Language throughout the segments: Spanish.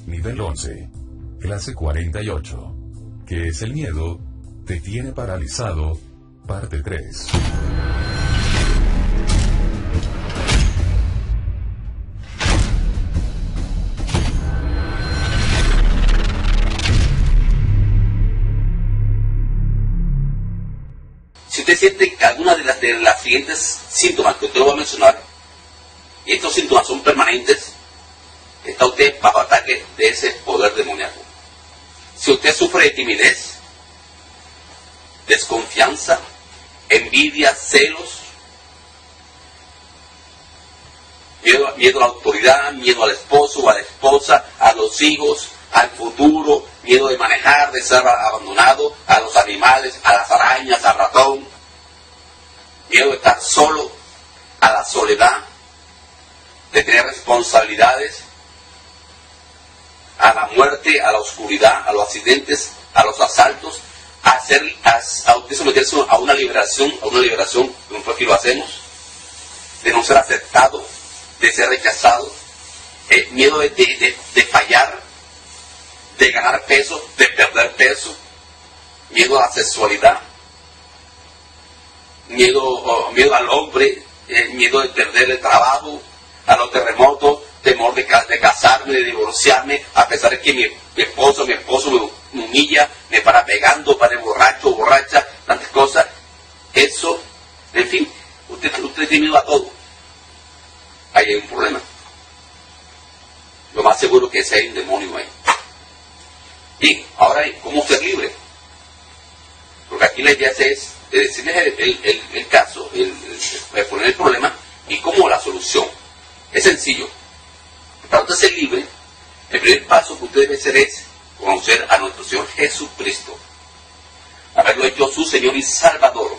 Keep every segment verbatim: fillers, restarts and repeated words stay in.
Nivel once. Clase cuarenta y ocho. ¿Qué es el miedo? Te tiene paralizado. Parte tres. Si usted siente que alguna de las, de las siguientes síntomas que usted lo va a mencionar, y estos síntomas son permanentes, está usted bajo ataque de ese poder demoníaco. Si usted sufre de timidez, desconfianza, envidia, celos, miedo, miedo a la autoridad, miedo al esposo o a la esposa, a los hijos, al futuro, miedo de manejar, de ser abandonado, a los animales, a las arañas, al ratón, miedo de estar solo, a la soledad, de tener responsabilidades, a la muerte, a la oscuridad, a los accidentes, a los asaltos, a hacer a, a usted someterse a una liberación, a una liberación, como fue que lo hacemos, de no ser aceptado, de ser rechazado, eh, miedo de, de, de, de fallar, de ganar peso, de perder peso, miedo a la sexualidad, miedo, oh, miedo al hombre, eh, miedo de perder el trabajo, a los terremotos, temor de, de casarme, de divorciarme, a pesar de que mi, mi esposo, mi esposo me, me humilla, me para pegando, para borracho, borracha, tantas cosas. Eso, en fin, usted, usted tiene miedo a todo. Ahí hay un problema. Lo más seguro que ese hay un demonio ahí. Bien, ahora, ¿cómo ser libre? Porque aquí la idea es de decirles el, el, el, el caso, el, el, el poner el problema y cómo la solución. Es sencillo. Para usted ser libre, el primer paso que usted debe hacer es conocer a nuestro Señor Jesucristo. Haberlo hecho su Señor y Salvador.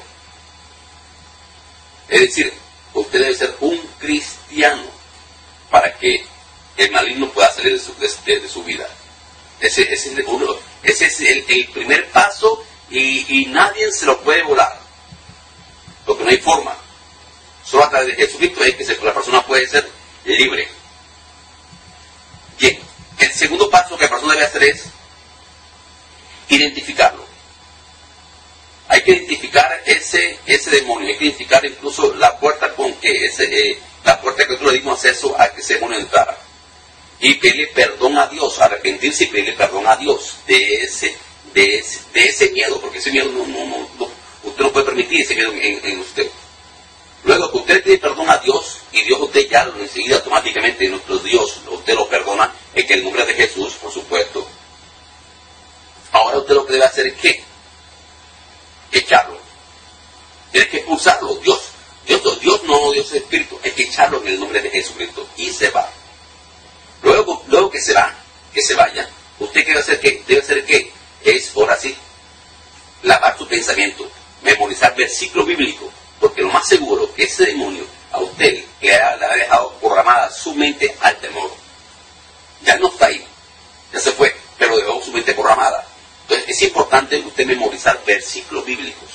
Es decir, usted debe ser un cristiano para que el maligno pueda salir de su, de, de su vida. Ese, ese, es, el, uno, ese es el, el primer paso y, y nadie se lo puede volar. Porque no hay forma. Solo a través de Jesucristo es que la persona puede ser libre. Bien, el segundo paso que la persona debe hacer es identificarlo. Hay que identificar ese, ese demonio, hay que identificar incluso la puerta con que ese, eh, la puerta que nosotros le dimos acceso a que ese demonio entrara. Y pedirle perdón a Dios, arrepentirse y pedirle perdón a Dios de ese, de ese, de ese miedo, porque ese miedo no, no, no, no, usted no puede permitir ese miedo en, en usted. Luego que usted le pide perdón a Dios, y Dios usted ya lo enseguida automáticamente, nuestro Dios, usted lo perdona, en el nombre de Jesús, por supuesto. Ahora usted lo que debe hacer es ¿qué? Echarlo. Tiene que expulsarlo. Dios, Dios, Dios no, Dios es espíritu, hay que echarlo en el nombre de Jesucristo, y se va. Luego, luego que se va, que se vaya, usted debe hacer ¿qué? Debe hacer ¿qué? Es, ahora sí, lavar su pensamiento, memorizar versículos bíblicos. Porque lo más seguro que ese demonio a usted le ha, le ha dejado programada su mente al temor. Ya no está ahí, ya se fue, pero dejó su mente programada. Entonces es importante usted memorizar versículos bíblicos.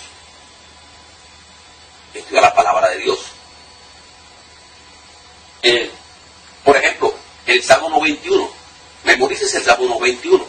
Estudiar la palabra de Dios. Eh, por ejemplo, el Salmo noventa y uno. Memorices el Salmo noventa y uno.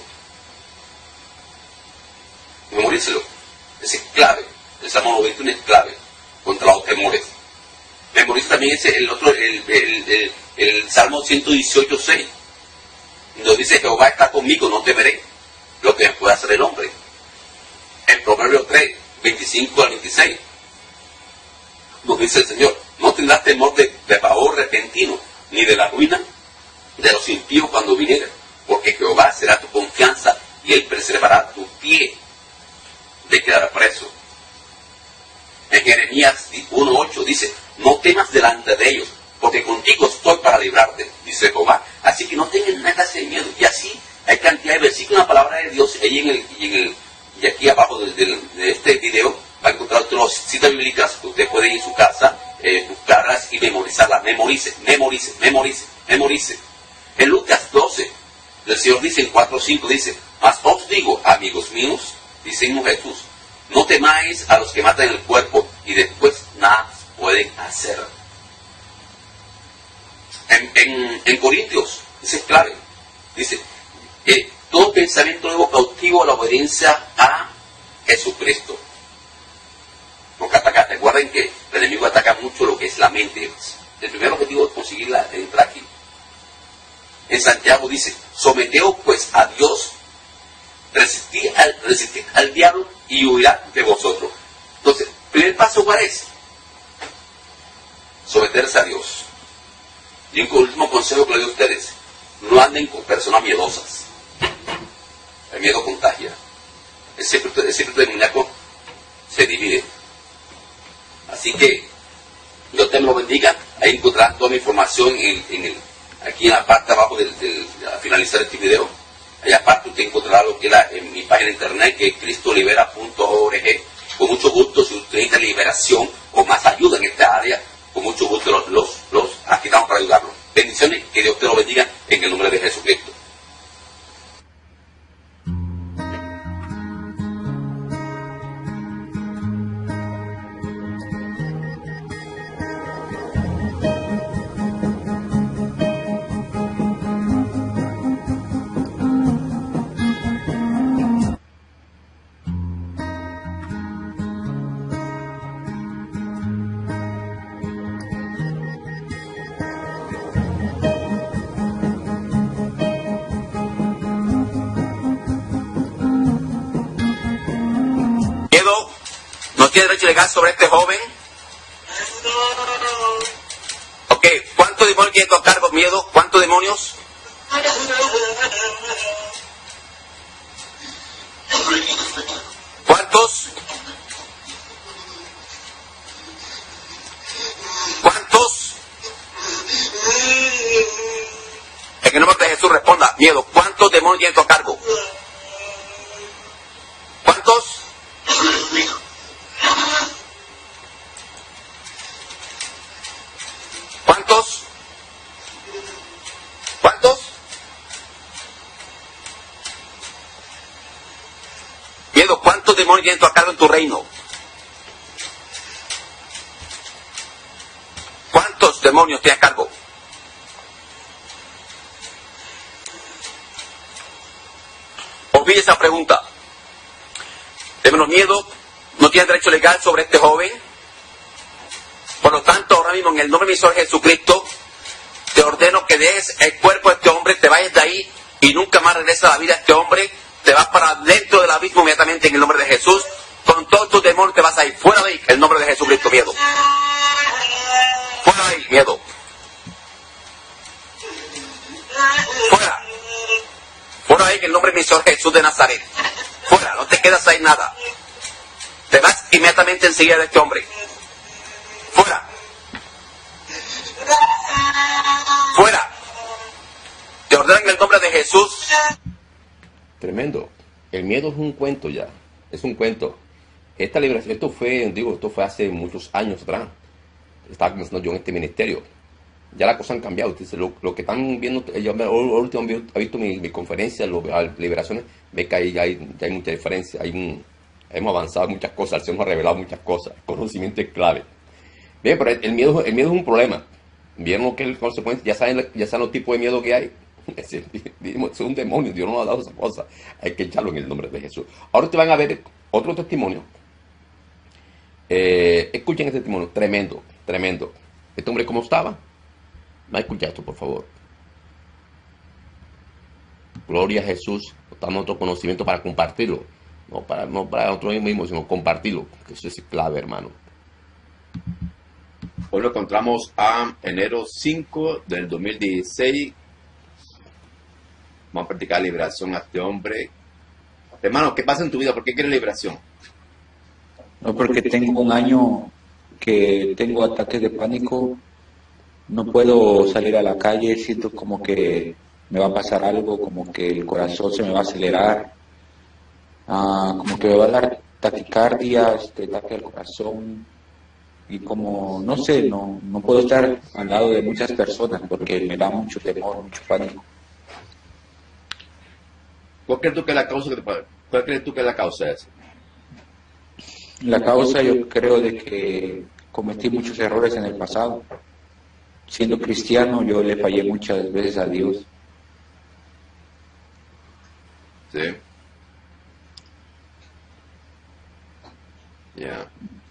Memorícelo. Ese es clave. El Salmo noventa y uno es clave contra los temores. Memoriza también ese, el otro, el, el, el, el Salmo ciento dieciocho, seis, donde dice: Jehová está conmigo, no temeré lo que me pueda hacer el hombre. En Proverbios tres, veinticinco al veintiséis, donde dice el Señor: no tendrás temor de, de pavor repentino, ni de la ruina de los impíos cuando vinieren, porque Jehová será tu confianza y él preservará tu pie de quedar preso. En Jeremías uno ocho dice: no temas delante de ellos, porque contigo estoy para librarte, dice Jehová. Así que no tengan nada de miedo. Y así hay cantidad de versículos en la palabra de Dios. Ahí en el, y, en el, y aquí abajo de, de, de este video va a encontrar otras citas bíblicas que usted puede ir en su casa, eh, buscarlas y memorizarlas. Memorice, memorice, memorice, memorice. En Lucas doce, el Señor dice en cuatro cinco, dice: mas os digo, amigos míos, dice Jesús, no temáis a los que matan el cuerpo y después nada pueden hacer. En, en, en Corintios, ese es clave, dice: Eh, todo pensamiento nuevo cautivo a la obediencia a Jesucristo. Porque ataca, recuerden que el enemigo ataca mucho lo que es la mente. El primer objetivo es conseguir la, entrar aquí. En Santiago dice, someteos pues a Dios, resistid al, resistid al diablo y huirá de vosotros. Entonces, primer paso, ¿cuál es? Someterse a Dios. Y un último consejo que le doy a ustedes, no anden con personas miedosas. El miedo contagia. El secreto, el secreto demoníaco se divide. Así que Dios te lo bendiga. Ahí encontrarás toda mi información en, en el, aquí en la parte de abajo del, del, al finalizar este video. Allá aparte usted encontrará lo que es la, en mi página de internet, que es cristo libera punto org. Con mucho gusto, si usted necesita liberación o más ayuda en esta área, con mucho gusto los, los, los aquí estamos para ayudarlos. Bendiciones, que Dios te lo bendiga en el nombre de Jesucristo. ¿Tiene derecho legal sobre este joven? Ok, ¿cuántos demonios tiene tu cargo? ¿Miedo? ¿Cuántos demonios? ¿Cuántos? ¿Cuántos? En el nombre de Jesús responda, miedo. ¿Cuántos demonios tiene tu cargo? ¿Cuántos? ¿Cuántos? ¿Cuántos? Miedo, ¿cuántos demonios tienes a cargo en tu reino? ¿Cuántos demonios tienes a cargo? Olvide esa pregunta. Tenemos miedo, no tiene derecho legal sobre este joven. Por lo tanto, ahora mismo, en el nombre de mi Señor Jesucristo, te ordeno que dejes el cuerpo de este hombre, te vayas de ahí y nunca más regreses a la vida de este hombre. Te vas para dentro del abismo inmediatamente en el nombre de Jesús. Con todos tus demonios te vas a ir fuera de ahí, en el nombre de Jesucristo, miedo. Fuera de ahí, miedo. Fuera. Fuera de ahí, en el nombre de mi Señor Jesús de Nazaret. Fuera, no te quedas ahí nada. Te vas inmediatamente enseguida de este hombre. Fuera. Fuera. Te ordeno en el nombre de Jesús. Tremendo. El miedo es un cuento ya. Es un cuento. Esta liberación, esto fue, digo, esto fue hace muchos años atrás. Estaba comenzando yo en este ministerio. Ya las cosas han cambiado. Entonces, lo, lo que están viendo, yo último he visto mi, mi conferencia, lo, las liberaciones, ve que ahí ya hay, ya hay mucha diferencia. Hay un, hemos avanzado muchas cosas, el Señor nos ha revelado muchas cosas. El conocimiento es clave. Bien, pero el miedo, el miedo es un problema. Vieron lo que es la consecuencia, ya saben, ya saben los tipos de miedo que hay. Es, es un demonio, Dios no nos ha dado esa cosa. Hay que echarlo en el nombre de Jesús. Ahora ustedes van a ver otro testimonio. Eh, escuchen este testimonio, tremendo, tremendo. Este hombre, ¿cómo estaba? Va a escuchar esto, por favor. Gloria a Jesús. Damos otro conocimiento para compartirlo. No para, no para nosotros mismos, sino compartirlo. Que eso es clave, hermano. Hoy lo encontramos a enero cinco del dos mil dieciséis. Vamos a practicar liberación a este hombre. Hermano, ¿qué pasa en tu vida? ¿Por qué quieres liberación? No, porque tengo un año que tengo ataques de pánico. No puedo salir a la calle. Siento como que me va a pasar algo, como que el corazón se me va a acelerar. Ah, como que me va a dar taquicardia, este ataque al corazón. Y como, no sé, no, no puedo estar al lado de muchas personas porque me da mucho temor, mucho pánico. ¿Cuál crees tú que es la causa? ¿Cuál crees tú que es la causa de eso? La causa yo creo de que cometí muchos errores en el pasado. Siendo cristiano yo le fallé muchas veces a Dios. Sí. Ya.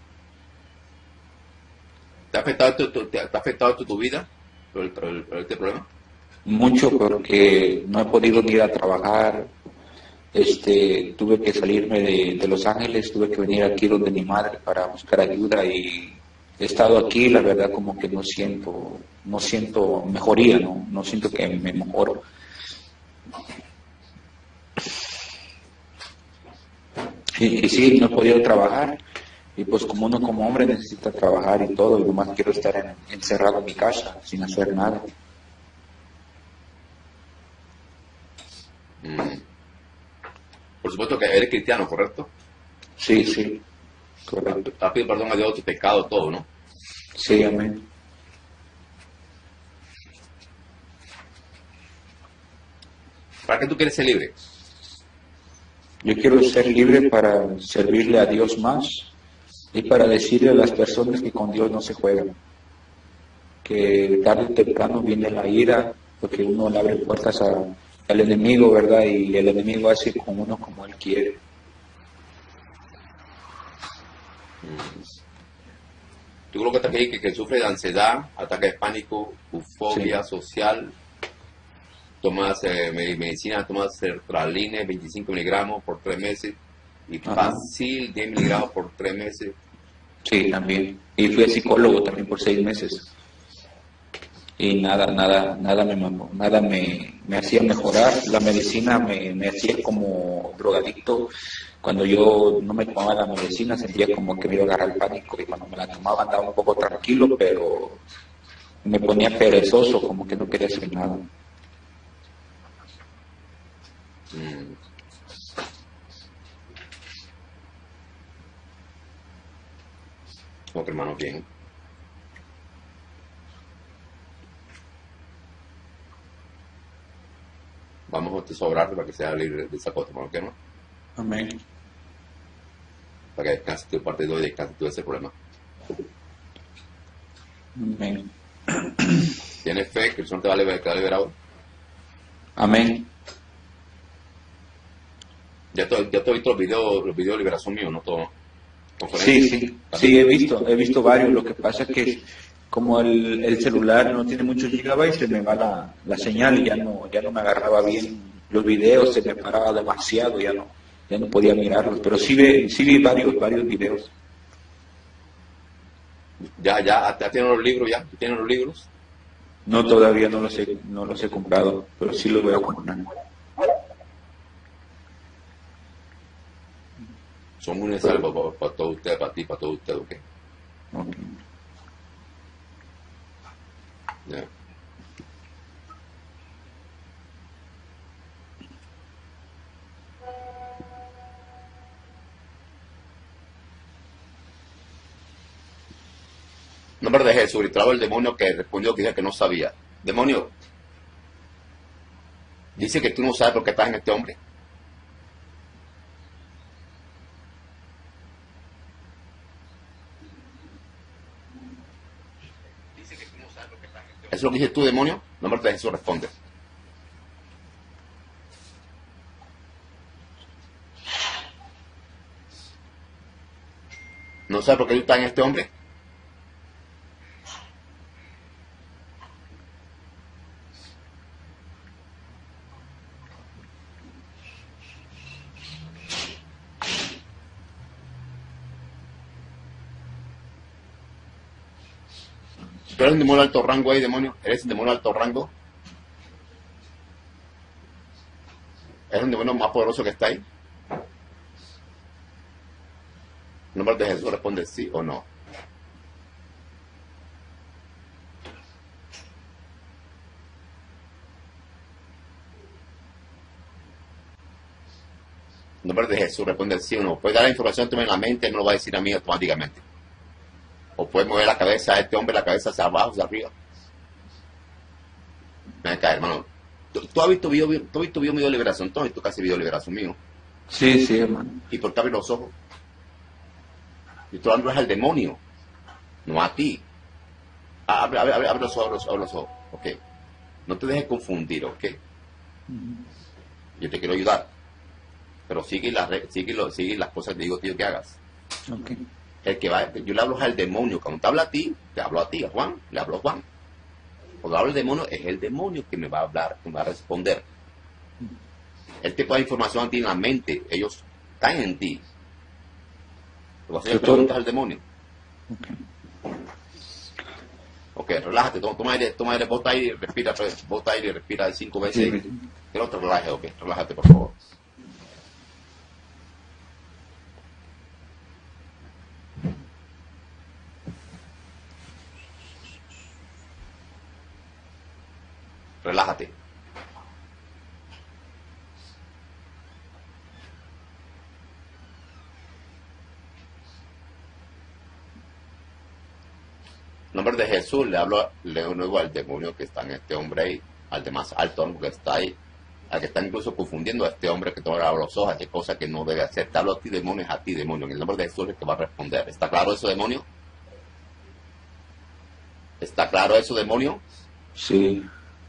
¿Te ha afectado tu, tu- te ha afectado tu, tu vida por, el- por el- por este problema? Mucho porque no he podido ni ir a trabajar. Este, tuve que salirme de, de Los Ángeles, tuve que venir aquí donde mi madre para buscar ayuda y he estado aquí, la verdad como que no siento, no siento mejoría, no, no siento que me mejoro. Y, y sí, no he podido trabajar y pues como uno como hombre necesita trabajar y todo, y nomás quiero estar en- encerrado en mi casa sin hacer nada. Mm. Por supuesto que eres cristiano, ¿correcto? Sí, sí, correcto. Has pedido perdón a Dios de tus pecados, todo, ¿no? Sí, amén. ¿Para qué tú quieres ser libre? Yo quiero ser libre para servirle a Dios más y para decirle a las personas que con Dios no se juegan, que tarde o temprano viene la ira, porque uno le abre puertas a- al enemigo, ¿verdad? Y el enemigo hace con uno como él quiere. Tú creo que te que, que sufre de ansiedad, ataque de pánico, fobia Sí. social, tomas eh, me- medicina, tomas sertraline veinticinco miligramos por tres meses y Ajá. Pacil diez miligramos por tres meses. Sí, también. Y fui a psicólogo también por seis meses. Y nada, nada, nada me, mamó, nada me, me hacía mejorar. La medicina me, me hacía como drogadicto. Cuando yo no me tomaba la medicina sentía como que me iba a agarrar el pánico y cuando me la tomaba andaba un poco tranquilo, pero me ponía perezoso, como que no quería hacer nada. Mm. Ok, hermano, bien. Vamos a tesobrarte para que sea libre de esa cosa, hermano, ¿ok, no? Amén. Para que descanses tu parte de hoy y descanses tú de ese problema. Amén. ¿Tienes fe que el Señor te va a liberar, te va a liberar hoy? Amén. Ya te, ya te he visto los videos, los videos de liberación míos, ¿no? Todo. Sí, sí, sí, he visto, he visto varios. Lo que pasa es que como el, el celular no tiene muchos gigabytes, se me va la, la señal y ya no, ya no me agarraba bien los videos, se me paraba demasiado, ya no, ya no podía mirarlos. Pero sí, ve, sí vi varios, varios videos. Ya, ya, ya tienen los libros, ya, tienen los libros. No, todavía no los he, no los he comprado, pero sí los voy a comprar. Son muy necesarios para, para, para todos ustedes, para ti, para todos ustedes, ¿ok? Ok. Ya. Nombre de Jesús, gritaba el demonio que respondió que dice que no sabía. Demonio, dice que tú no sabes por qué estás en este hombre. ¿Eso es lo que dices tú, demonio? Nombre de Jesús responde. ¿No sabes por qué tú estás en este hombre? ¿Tú eres un demonio de alto rango ahí, demonio? ¿Eres un demonio de alto rango? ¿Eres un demonio más poderoso que está ahí? En nombre de Jesús responde sí o no. En nombre de Jesús responde sí o no. Puede dar la información que en la mente, no lo va a decir a mí automáticamente. O puede mover la cabeza a este hombre, la cabeza hacia abajo, hacia arriba. Ven acá, hermano. ¿Tú, tú has visto video, tú has visto video mío de liberación? Tú has visto casi video de liberación mío. Sí, sí, hermano. ¿Y por qué abres los ojos? Y tú hablando es al demonio, no a ti. Ah, Abre, abre, abre, abre los ojos, abre los, abre los ojos. Ok. No te dejes confundir, ok. Yo te quiero ayudar. pero sigue, la, re- sigue, lo, sigue las cosas que digo tío que hagas. Ok. El que va, yo le hablo al demonio. Cuando te habla a ti, te hablo a ti, a Juan, le hablo a Juan. Cuando hablo al demonio, es el demonio que me va a hablar, que me va a responder. Él te puede dar información a ti en la mente, ellos están en ti. Te vas a hacer Doctor. preguntas al demonio. Ok, relájate, toma, toma aire, toma aire, bota aire, respira, bota aire y respira cinco veces. Sí. Que no te relajes, ok, relájate por favor. Relájate. En nombre de Jesús le hablo, le nuevo al demonio que está en este hombre ahí, al de más alto que está ahí, al que está incluso confundiendo a este hombre que toma los ojos, hace cosas que no debe hacer. Te hablo a ti, demonio, es a ti, demonio. En el nombre de Jesús es el que va a responder. ¿Está claro eso, demonio? ¿Está claro eso, demonio? Sí.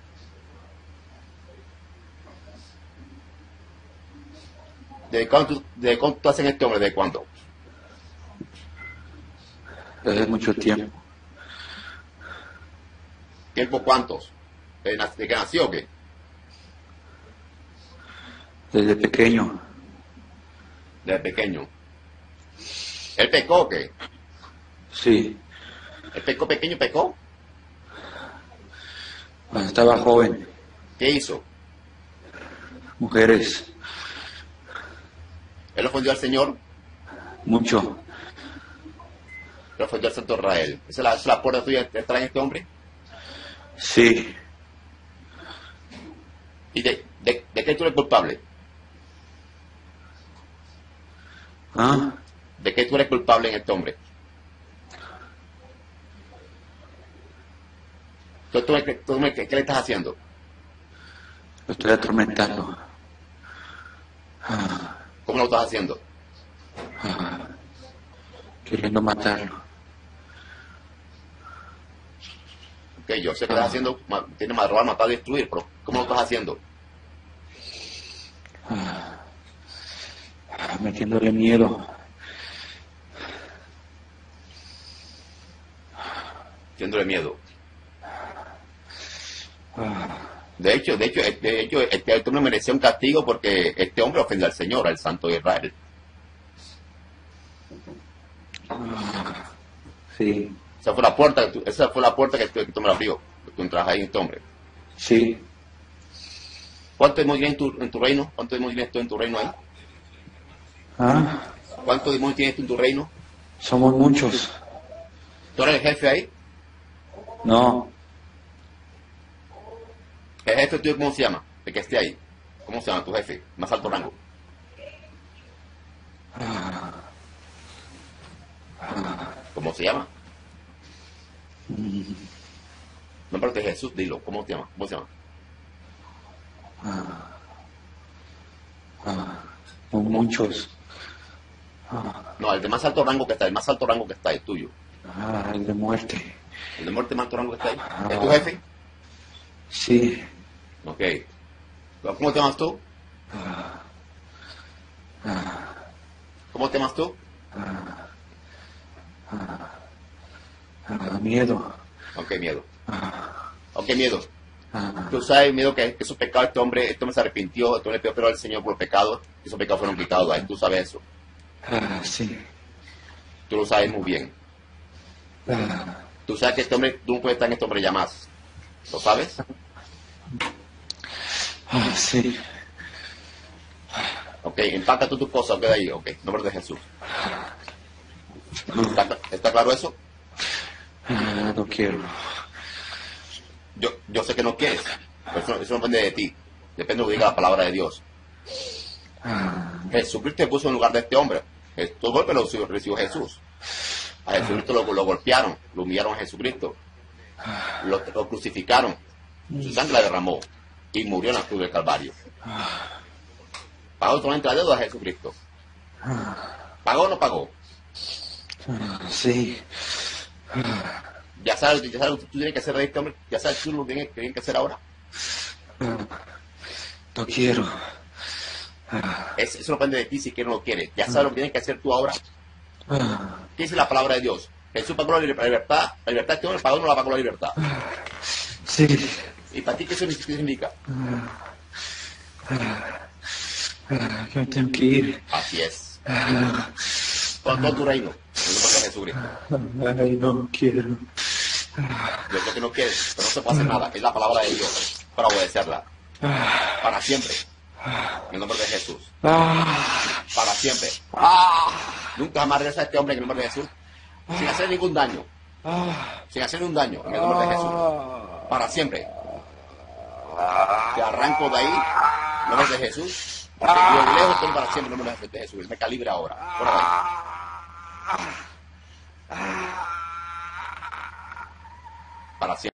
¿De cuánto, de cuánto tú haces en este hombre? ¿De cuánto? Desde mucho tiempo. ¿Tiempo cuántos? ¿De, nac- de que nació o qué? Desde pequeño. Desde pequeño. ¿Él pecó o qué? Sí. ¿Él pecó pequeño, pecó? Cuando estaba joven. ¿Qué hizo? Mujeres. ¿Él ofendió al Señor? Mucho. ¿Él ofendió al Santo Israel? ¿Esa es la, esa es la puerta tuya que trae este hombre? Sí. ¿Y de, de, de qué tú eres culpable? ¿Ah? ¿De qué tú eres culpable en este hombre? ¿Tú, tú, tú- tú- ¿Qué, qué le estás haciendo? Lo estoy atormentando. Ah, ¿Cómo lo estás haciendo? ah, queriendo matarlo. Ok, yo sé que estás haciendo, ma- tienes más robar, matar, destruir, pero ¿cómo lo estás haciendo? Ah, ah, metiéndole miedo. Haciéndole miedo. Ah, De hecho, de hecho, de hecho, este hombre merecía un castigo porque este hombre ofendió al Señor, al Santo de Israel. sí. Esa fue la puerta, que tú- esa fue la puerta que tú, que tú me la abrió, que tú entras ahí en este hombre. Sí. ¿Cuántos demonios tienes en tu, en tu reino? ¿Cuántos demonios tienes tú en tu reino ahí? Ah, ¿Cuántos demonios tienes tú en tu reino? somos muchos. ¿Tú eres el jefe ahí? No. ¿El jefe tuyo cómo se llama? El que esté ahí. ¿Cómo se llama tu jefe? Más alto rango. ¿Cómo se llama? Nombre de Jesús, dilo. ¿Cómo se llama? ¿Cómo se llama? Son muchos. No, el de más alto rango que está, el más alto rango que está es tuyo. Ah, el de muerte. El de muerte más alto rango que está ahí. ¿Es tu jefe? Sí. Ok. ¿Cómo te llamas tú? ¿Cómo te llamas tú? Ah, miedo. Ok, miedo. Ok, miedo. Tú sabes, miedo, que, que esos pecados, este hombre, este hombre se arrepintió, este hombre le pidió perdón al Señor por los pecados, y esos pecados fueron quitados de ahí. Tú sabes eso. Ah, sí. Tú lo sabes muy bien. Ah, Tú sabes que este hombre, tú no puedes estar en este hombre ya más. ¿Lo sabes? ah, sí. Ok, empaca tú tus cosas, queda ahí, ok, en nombre de Jesús. ¿Está, está claro eso? Ah, no quiero. Yo, yo sé que no quieres, pero eso, eso no depende de ti, depende de lo que diga la palabra de Dios. Jesucristo se puso en lugar de este hombre. Estos golpes los recibió Jesús. A Jesucristo lo, lo golpearon, lo humillaron a Jesucristo, lo, lo crucificaron, su sangre la derramó y murió en la cruz del Calvario. ¿Pagó solamente la deuda a Jesucristo? ¿Pagó o no pagó? Ah, sí. Ya sabes, ya sabes lo que tú tienes que hacer de este hombre, ya sabes tú lo que tienes, que tienes que hacer ahora. Ah, no quiero. Es, eso no depende de ti si quieres o no quieres. Ya sabes lo que tienes que hacer tú ahora. ¿Qué dice la palabra de Dios? Jesús pagó la libertad. La libertad que uno pagó no la pagó la libertad. Sí. ¿Y para ti qué eso significa? Que me tengo que ir. Así es. Con todo tu reino. En el nombre de Jesucristo. Ay, no quiero. Yo es lo que no quieres, pero no se puede hacer nada. Es la palabra de Dios para obedecerla. Para siempre. En el nombre de Jesús. Para siempre. Nunca jamás regresa a este hombre en el nombre de Jesús. Sin hacer ningún daño. Sin hacer ningún daño en el nombre de Jesús. Para siempre. Te arranco de ahí en el nombre de Jesús. Te llevo lejos todo para siempre en el nombre de Jesús. Él me calibra ahora. Fuera de ahí. Para siempre.